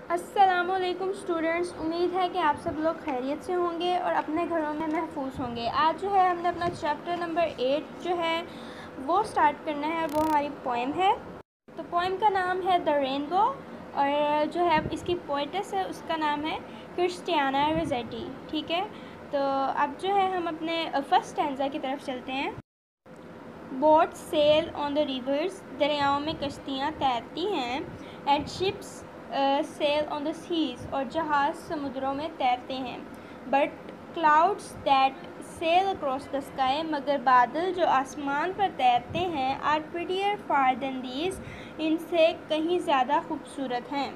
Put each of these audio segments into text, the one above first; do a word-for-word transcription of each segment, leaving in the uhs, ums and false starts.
अस्सलामुअलैकुम स्टूडेंट्स, उम्मीद है कि आप सब लोग खैरियत से होंगे और अपने घरों में महफूज होंगे। आज जो है हमने अपना चैप्टर नंबर एट जो है वो स्टार्ट करना है। वो हमारी पोएम है। तो पोएम का नाम है द रेनबो और जो है इसकी पोएटेस है उसका नाम है क्रिस्टियाना रोसेटी। ठीक है, तो अब जो है हम अपने फर्स्ट स्टैंजा की तरफ चलते हैं। Boat sail on the rivers, दरियाओं में कश्तियाँ तैरती हैं। And ships sail on the seas, और जहाज़ समुद्रों में तैरते हैं। But clouds that sail across the sky, मगर बादल जो आसमान पर तैरते हैं, are prettier far than these, इनसे कहीं ज़्यादा खूबसूरत हैं।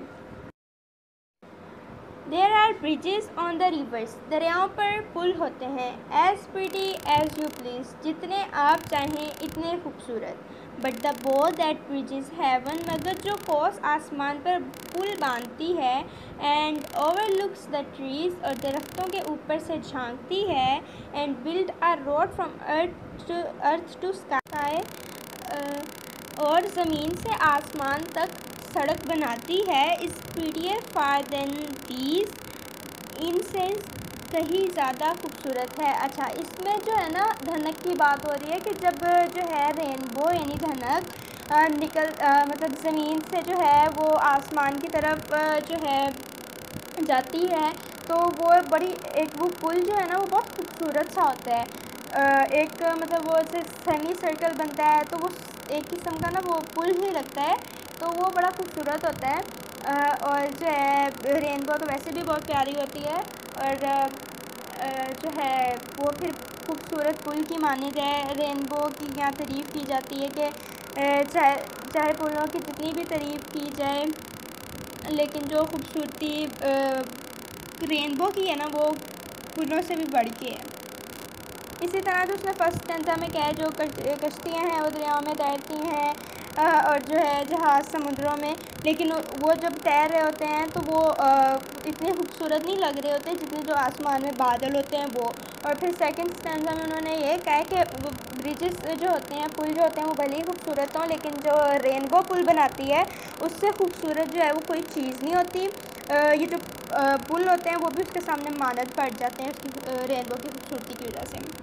There are bridges on the rivers, दरियाओं पर पुल होते हैं। As pretty as you please, जितने आप चाहें इतने खूबसूरत। But the bow that bridges heaven, मगर जो कोस आसमान पर पुल बांधती है। एंड ओवरलुक्स द ट्रीज, और दरख्तों के ऊपर से झांकती है। And build a road from earth to earth to sky, और ज़मीन से आसमान तक सड़क बनाती है। इस प्रिटियर फार देन दीज, इनसे कहीं ज़्यादा खूबसूरत है। अच्छा, इसमें जो है ना धनक की बात हो रही है कि जब जो है रेनबो यानी धनक निकल आ, मतलब ज़मीन से जो है वो आसमान की तरफ आ, जो है जाती है, तो वो बड़ी एक वो पुल जो है ना वो बहुत खूबसूरत सा होता है। आ, एक मतलब वो ऐसे सेमी सर्कल बनता है, तो वो एक किस्म का ना वो पुल ही लगता है, तो वो बड़ा खूबसूरत होता है। आ, और जो है रेनबो तो वैसे भी बहुत प्यारी होती है, और आ, जो है वो फिर खूबसूरत पुल की मानी जाए। रेनबो की यहाँ तारीफ़ की जाती है कि चाहे चाहे पुलों की जितनी भी तारीफ़ की जाए, लेकिन जो खूबसूरती रेनबो की है ना वो पुलों से भी बढ़ के है। इसी तरह जो उसने फर्स्ट स्टैंजा में क्या है, जो कश्तियाँ हैं वो दरियाओं में तैरती हैं, और जो है जहाज़ समुद्रों में, लेकिन वो जब तैर रहे होते हैं तो वो इतने खूबसूरत नहीं लग रहे होते जितने जो आसमान में बादल होते हैं वो। और फिर सेकंड स्टैंजा में उन्होंने ये कहा है कि ब्रिजेस जो होते हैं, पुल जो होते हैं, वो भले ही खूबसूरत हों, लेकिन जो रेनबो पुल बनाती है उससे खूबसूरत जो है वो कोई चीज़ नहीं होती। ये जो पुल होते हैं वो भी उसके सामने मानद पड़ जाते हैं उसकी रेनबो की खूबसूरती की वजह से।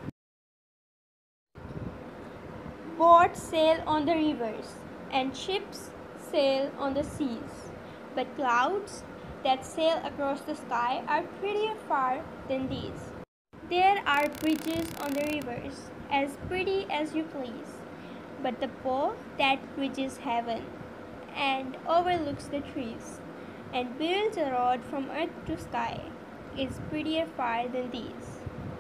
Boats sail on the rivers, and ships sail on the seas. But clouds that sail across the sky are prettier far than these. There are bridges on the rivers, as pretty as you please. But the bow that bridges heaven, and overlooks the trees, and builds a road from earth to sky, is prettier far than these.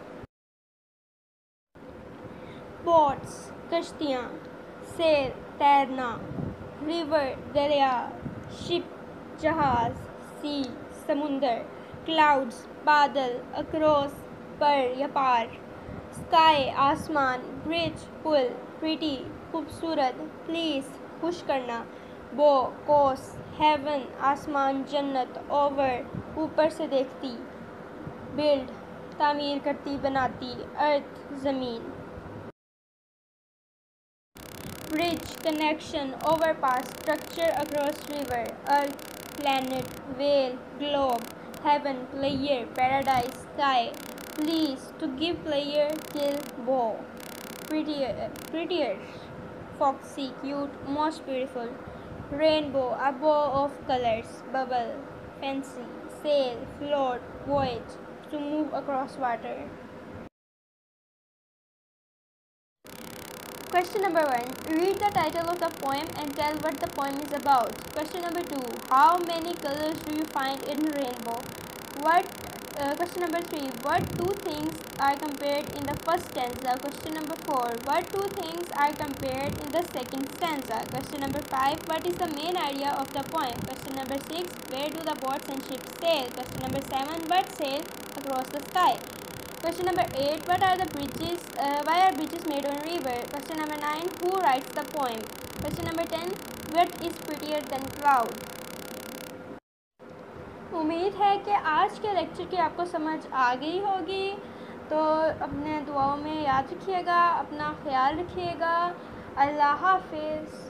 Boats कश्तियाँ, sail तैरना, river दरिया, ship जहाज़, sea समुंदर, clouds बादल, across पर या पार, sky आसमान, ब्रिज पुल, प्रिटी खूबसूरत, प्लीज़ खुश करना, बो कोस हेवन आसमान जन्नत, ओवर ऊपर से देखती, बिल्ड तामीर करती बनाती, अर्थ ज़मीन, bridge connection, overpass, structure across river, earth, planet, whale, globe, heaven, player, paradise, sky, please to give player kill bow, prettier, prettier, foxy, cute, most beautiful, rainbow, a bow of colors, bubble, fancy, sail, float, voyage, to move across water. Question number one. Read the title of the poem and tell what the poem is about. Question number two. How many colors do you find in rainbow? What? Uh, question number three. What two things are compared in the first stanza? Question number four. What two things are compared in the second stanza? Question number five. What is the main idea of the poem? Question number six. Where do the boats and ships sail? Question number seven. What sail across the sky? Question number eight. What are the bridges? Uh, why are bridges made on a river? Question number nine. Who writes the poem? Question number ten. What is prettier than cloud? उम्मीद है कि आज के lecture की आपको समझ आ गई होगी। तो अपने दुआओं में याद रखिएगा, अपना ख्याल रखिएगा। अल्लाह हाफिज़।